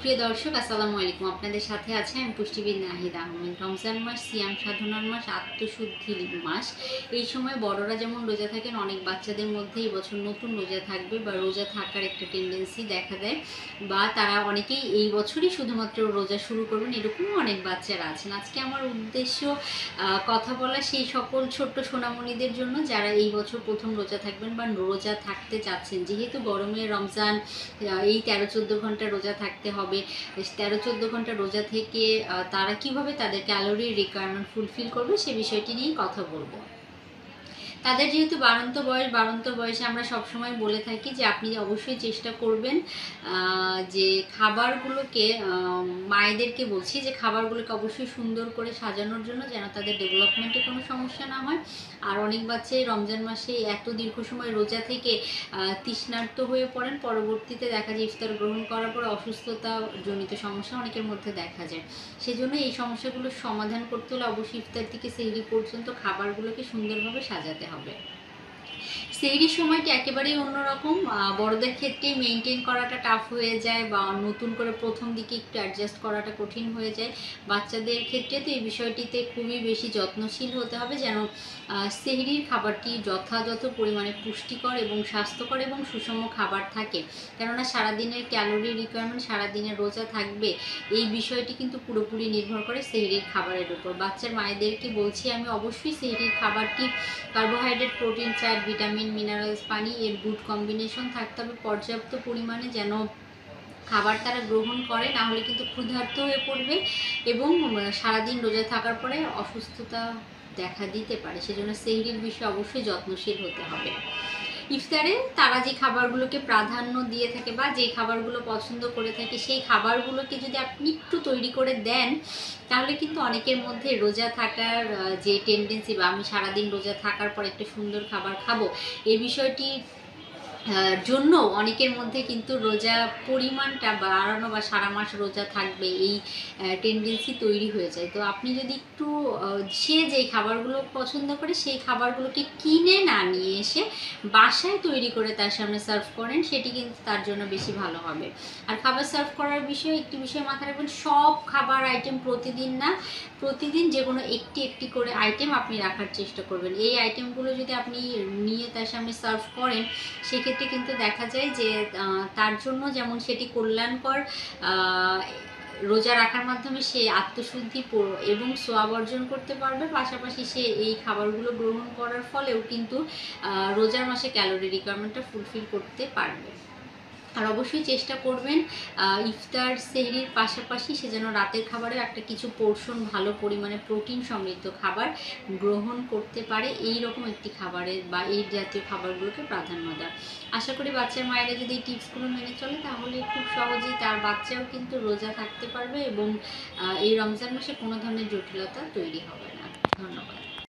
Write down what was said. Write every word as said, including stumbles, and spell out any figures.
প্রিয় দর্শক, আসসালামু আলাইকুম। আপনাদের সাথে আছে আমি পুষ্টিবিদ নাহিদ আহমেদ। রমজান মাস সিয়াম সাধনার মাস, আত্মশুদ্ধির মাস। এই সময় বড়রা যেমন রোজা থাকেন, অনেক বাচ্চাদের মধ্যে এই বছর নতুন রোজা থাকবে বা রোজা থাকার একটা টেন্ডেন্সি দেখা দেয়, বা তারা অনেকেই এই বছরই শুধুমাত্র রোজা শুরু করবেন, এরকমও অনেক বাচ্চারা আছেন। আজকে আমার উদ্দেশ্য কথা বলা সেই সকল ছোট্ট সোনামণিদের জন্য যারা এই বছর প্রথম রোজা থাকবেন বা রোজা থাকতে চাচ্ছেন। যেহেতু গরমের রমজান, এই তেরো চোদ্দো ঘন্টা রোজা থাকতে হবে। তেরো চোদ্দো ঘন্টা রোজা থেকে তারা কিভাবে তাদের ক্যালোরির রিকোয়ারমেন্ট ফুলফিল করবে সে বিষয়টি নিয়েই কথা বলবো। তাদের যেহেতু বাড়ন্ত বয়স, বাড়ন্ত বয়সে আমরা সবসময় বলে থাকি যে আপনি অবশ্যই চেষ্টা করবেন যে খাবারগুলোকে, মায়েদেরকে বলছি যে খাবারগুলোকে অবশ্যই সুন্দর করে সাজানোর জন্য, যেন তাদের ডেভেলপমেন্টে কোনো সমস্যা না হয়। আর অনেক বাচ্চাই রমজান মাসে এত দীর্ঘ সময় রোজা থেকে তৃষ্ণার্ত হয়ে পড়েন, পরবর্তীতে দেখা যায় ইফতার গ্রহণ করার পর অসুস্থতা জনিত সমস্যা অনেকের মধ্যে দেখা যায়। সেজন্য এই সমস্যাগুলোর সমাধান করতে হলে অবশ্যই ইফতার থেকে সেহরি পর্যন্ত খাবারগুলোকে সুন্দরভাবে সাজাতে হবে। সেহরির সময়টি একেবারেই অন্যরকম। বড়দের ক্ষেত্রেই মেনটেন করাটা টাফ হয়ে যায়, বা নতুন করে প্রথম দিকে একটু অ্যাডজাস্ট করাটা কঠিন হয়ে যায়। বাচ্চাদের ক্ষেত্রে তো এই বিষয়টিতে খুবই বেশি যত্নশীল হতে হবে, যেন সেহরির খাবারটি যথাযথ পরিমাণে পুষ্টিকর এবং স্বাস্থ্যকর এবং সুষম খাবার থাকে। কেননা সারাদিনের ক্যালোরি রিকোয়ারমেন্ট, সারাদিনের রোজা থাকবে, এই বিষয়টি কিন্তু পুরোপুরি নির্ভর করে সেহরির খাবারের উপর। বাচ্চার মায়েদেরকে বলছি আমি, অবশ্যই সেহরির খাবারটি carbohydrate, protein, fat, vitamin, minerals, পানি এর গুড কম্বিনেশন থাকতে হবে পর্যাপ্ত পরিমাণে, যেন খাবার তারা গ্রহণ করে, না হলে কিন্তু ক্ষুধার্ত হয়ে পড়বে এবং সারাদিন রোজা থাকার পরে অসুস্থতা দেখা দিতে পারে। সেজন্য সেহরির বিষয়ে অবশ্যই যত্নশীল হতে হবে। ইফতারে তারা যে খাবারগুলোকে প্রাধান্য দিয়ে থাকে বা যে খাবারগুলো পছন্দ করে থাকে, সেই খাবারগুলোকে যদি আপনি একটু তৈরি করে দেন, তাহলে কিন্তু অনেকের মধ্যে রোজা থাকার যে টেন্ডেন্সি, বা আমি সারাদিন রোজা থাকার পর একটা সুন্দর খাবার খাবো, এই বিষয়টি জন্য অনেকের মধ্যে কিন্তু রোজা পরিমাণটা বাড়ানো বা সারা মাস রোজা থাকবে এই টেন্ডেন্সি তৈরি হয়ে যায়। তো আপনি যদি একটু সে যেই খাবারগুলো পছন্দ করে সেই খাবারগুলোকে কিনে না নিয়ে এসে বাসায় তৈরি করে তার সামনে সার্ভ করেন, সেটি কিন্তু তার জন্য বেশি ভালো হবে। আর খাবার সার্ভ করার বিষয়ে একটি বিষয় মাথায় রাখবেন, সব খাবার আইটেম প্রতিদিন না, প্রতিদিন যে কোনো একটি একটি করে আইটেম আপনি রাখার চেষ্টা করবেন। এই আইটেমগুলো যদি আপনি নিয়ে তার সামনে সার্ভ করেন, সেক্ষেত্রে কিন্তু দেখা যায় যে তার জন্য যেমন সেটি কল্যাণকর, রোজা রাখার মাধ্যমে সে আত্মশুদ্ধি এবং সোয়াব অর্জন করতে পারবে, পাশাপাশি সে এই খাবারগুলো গ্রহণ করার ফলেও কিন্তু রোজার মাসে ক্যালোরি রিকোয়ারমেন্টটা ফুলফিল করতে পারবে। আর অবশ্যই চেষ্টা করবেন ইফতার সেহরির পাশাপাশি সে যেন রাতের খাবারে একটা কিছু পোর্শন ভালো পরিমাণে প্রোটিন সমৃদ্ধ খাবার গ্রহণ করতে পারে। এই রকম একটি খাবারের বা এই জাতীয় খাবারগুলোকে প্রাধান্য দেয়। আশা করি বাচ্চার মায়েরা যদি এই টিপসগুলো মেনে চলে, তাহলে খুব সহজেই তার বাচ্চাও কিন্তু রোজা থাকতে পারবে এবং এই রমজান মাসে কোনো ধরনের জটিলতা তৈরি হবে না। ধন্যবাদ।